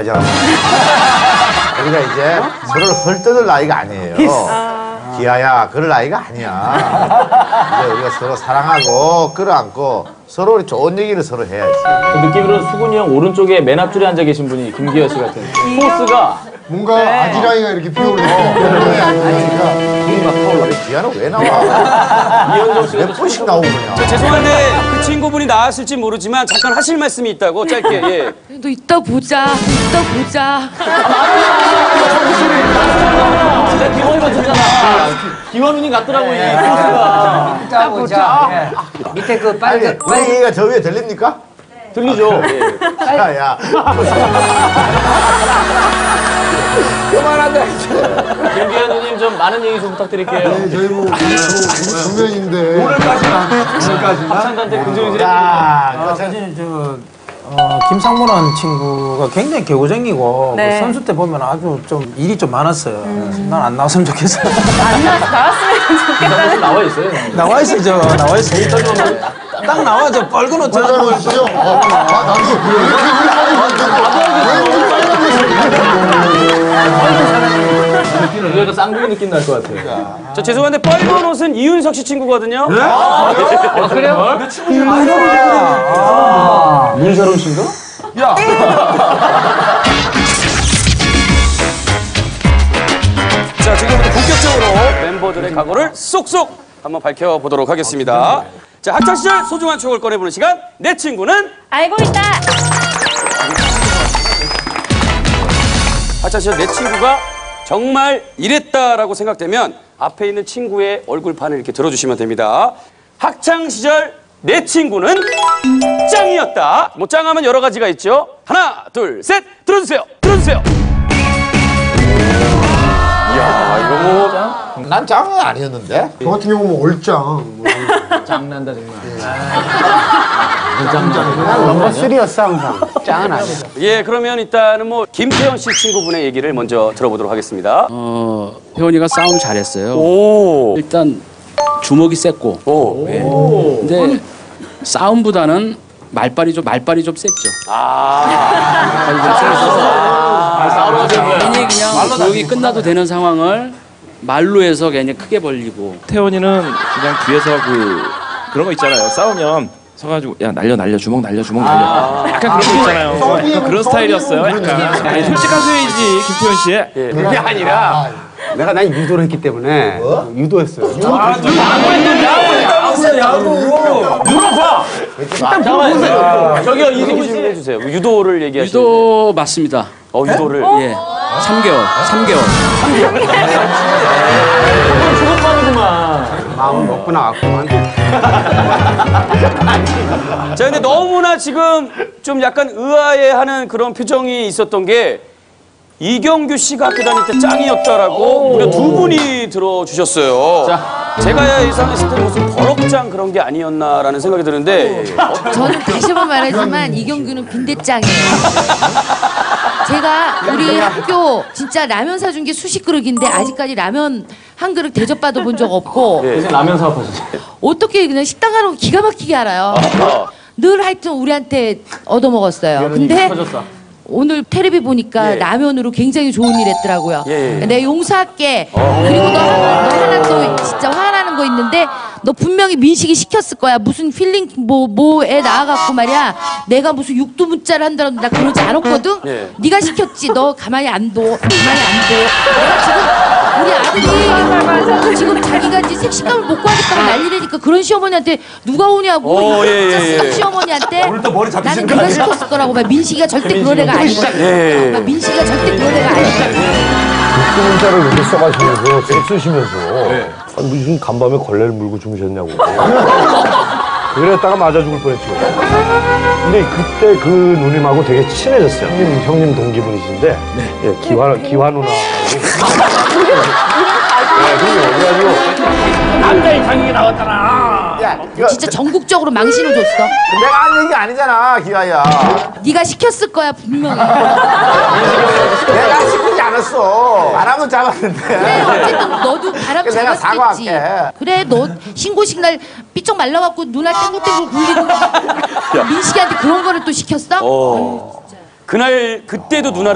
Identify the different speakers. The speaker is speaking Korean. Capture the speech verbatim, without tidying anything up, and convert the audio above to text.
Speaker 1: 하자. 우리가 이제 서로를 헐뜯을 나이가 아니에요. 기아야, 그럴 나이가 아니야. 이제 우리가 서로 사랑하고 끌어안고 서로 좋은 얘기를 서로 해야지.
Speaker 2: 그 느낌으로 수근이 형 오른쪽에 맨 앞줄에 앉아 계신 분이 김기아 씨 같은. 포스가
Speaker 3: 뭔가 네. 아지랑이가 이렇게 피어오르네.
Speaker 1: 기아는 왜 나와?
Speaker 2: 이현정 씨가
Speaker 1: 몇 번씩 나오고 그냥.
Speaker 4: 저 죄송한데 그 친구분이 나왔을지 모르지만 잠깐 하실 말씀이 있다고 짧게. 예.
Speaker 5: 너 이따 보자. 이따 보자.
Speaker 2: 진짜 기원이 같았잖아. 기원훈이 같더라고 이 포스가.
Speaker 6: 이따 보자. 예. 밑에 그 빨간
Speaker 1: 우리 얘기가 저 위에 들립니까?
Speaker 2: 들리죠. 예.
Speaker 1: 야, 야. 그만하자.
Speaker 2: 김기현 누님 좀 많은 얘기 좀 부탁드릴게요.
Speaker 3: 네, 저희 뭐 구면인데
Speaker 1: 오늘까지나.
Speaker 3: 오늘까지나.
Speaker 2: 합창단체 긍정이
Speaker 1: 야,
Speaker 7: 사실 저 어, 김상무라는 친구가 굉장히 개고쟁이고
Speaker 5: 네.
Speaker 7: 그 선수 때 보면 아주 좀 일이 좀 많았어요. 음. 난 안 나왔으면 좋겠어.
Speaker 5: 안 나, 나왔으면 좋겠다는.
Speaker 2: 나와 있어요.
Speaker 7: 나와 있어요, 나와 있어요. 딱 나와 저 빨간 옷
Speaker 3: 빨간 옷 있어요? 아, 나도
Speaker 2: 이거 쌍둥이 느낌 날 것 같아요.
Speaker 4: 저 죄송한데 빨간 옷은 이윤석 씨 친구거든요.
Speaker 2: 네?
Speaker 4: 아,
Speaker 2: 아, 그래요? 내 친구 중에 아, 문세론 씨인가? 야.
Speaker 4: 자, 지금부터 본격적으로 멤버들의 각오를 쏙쏙 한번 밝혀보도록 하겠습니다. 자, 학창시절 소중한 추억을 꺼내보는 시간. 내 친구는
Speaker 5: 알고 있다.
Speaker 4: 학창시절 내 친구가 정말 이랬다라고 생각되면 앞에 있는 친구의 얼굴판을 이렇게 들어주시면 됩니다. 학창시절 내 친구는 짱이었다. 뭐 짱하면 여러 가지가 있죠. 하나, 둘, 셋, 들어주세요. 들어주세요. 이야, 이거 뭐.
Speaker 1: 난 짱은 아니었는데?
Speaker 3: 저 같은 경우는 뭐 얼짱. 뭐
Speaker 2: 짱난다 정말.
Speaker 6: 넘버 쓰리였어 항상. 짱은 아니야.
Speaker 4: 예, 그러면 일단은 뭐 김태현 씨 친구분의 얘기를 먼저 들어보도록 하겠습니다.
Speaker 8: 어, 혜원이가 싸움 잘했어요.
Speaker 4: 오.
Speaker 8: 일단 주먹이 셌고.
Speaker 4: 오.
Speaker 8: 예. 근데 싸움보다는 말빨이 좀 말빨이 좀 셌죠.
Speaker 4: 아.
Speaker 8: 말빨이 좀 세서 괜히 그냥 조용히 끝나도 되는 상황을 말로 해서 괜히 크게 벌리고.
Speaker 9: 태원이는 그냥 뒤에서 그 그런 거 있잖아요. 싸우면 서가지고 야 날려 날려 주먹 날려 주먹 날려 약간 그런 거 있잖아요. 약간 그런 스타일이었어요. 약간 아니, 솔직한 소리지 김태현 씨의.
Speaker 4: 예.
Speaker 6: 그게 아니라 내가 난 유도를 했기 때문에 유도했어요.
Speaker 2: 잠깐만. 저기요 이승기
Speaker 4: 얘기 좀
Speaker 2: 씨.
Speaker 4: 해주세요. 유도를 얘기하시는.
Speaker 8: 유도 맞습니다.
Speaker 4: 어, 유도를.
Speaker 8: 예. 삼 개월. 삼 개월.
Speaker 2: 주먹만이구만.
Speaker 6: 마음 먹고 나왔구만.
Speaker 4: 자, 근데 너무나 지금 좀 약간 의아해하는 그런 표정이 있었던 게 이경규 씨가 학교 다닐 때 짱이었다라고 무려 두 분이 들어주셨어요. 자, 제가 예상했을 때 무슨 버럭짱 그런 게 아니었나라는 생각이 드는데.
Speaker 5: 저는 다시 한번 말하지만 이경규는 빈대짱이에요. 제가 우리 학교 진짜 라면 사준 게 수십 그릇인데 아직까지 라면 한 그릇 대접받아 본 적 없고.
Speaker 2: 대신 라면 사업하시죠.
Speaker 5: 어떻게 그냥 식당 가는 거 기가 막히게 알아요. 늘 하여튼 우리한테 얻어먹었어요. 근데
Speaker 2: 터졌어.
Speaker 5: 오늘 텔레비 보니까
Speaker 4: 예.
Speaker 5: 라면으로 굉장히 좋은 일 했더라고요.
Speaker 4: 예, 예.
Speaker 5: 내가 용서할게. 그리고 너, 너 하나 또 진짜 화나는 거 있는데 너 분명히 민식이 시켰을 거야. 무슨 필링 뭐 뭐에 나와갖고 말이야. 내가 무슨 육두문자를 한다라도 나 그러지 않았거든.
Speaker 4: 예.
Speaker 5: 네가 시켰지. 너 가만히 안 둬. 가만히 안 둬. 내가 지금 우리 아들이 지금 자기가 이제 색식감을 못 구하겠다고 난리라니까 그런 시어머니한테 누가 오냐고.
Speaker 4: 오, 예, 예, 예.
Speaker 5: 시어머니한테 나는 네가 시켰을 거라고 말 민식이가 절대 그런 애가 아니야.
Speaker 4: 예.
Speaker 5: 막 민식이가 절대 그런 애가 아니야.
Speaker 10: 문자를 이렇게 써가시면서 쓰시면서 아니, 무슨 간밤에 걸레를 물고 주무셨냐고 그랬다가 맞아 죽을 뻔했죠. 근데 그때 그 누님하고 되게 친해졌어요. 형님, 형님 동기분이신데 예, 기환, 기환 누나하고 네, 그래가지고
Speaker 2: 남자의 장이 나왔잖아.
Speaker 1: 야, 이거
Speaker 5: 진짜 전국적으로 망신을 줬어.
Speaker 1: 내가 한 얘기 아니잖아, 기아야.
Speaker 5: 네가 시켰을 거야 분명히.
Speaker 1: 내가 시키지 않았어. 안 하면 잡았는데.
Speaker 5: 그래 어쨌든 너도 바람
Speaker 1: 내가
Speaker 5: 잡았겠지.
Speaker 1: 사과할게.
Speaker 5: 그래 너 신고식 날 삐쩍 말라갖고 누나 땡글땡글 굴리고 민식이한테 그런 거를 또 시켰어?
Speaker 4: 어. 그날 그때도 누나.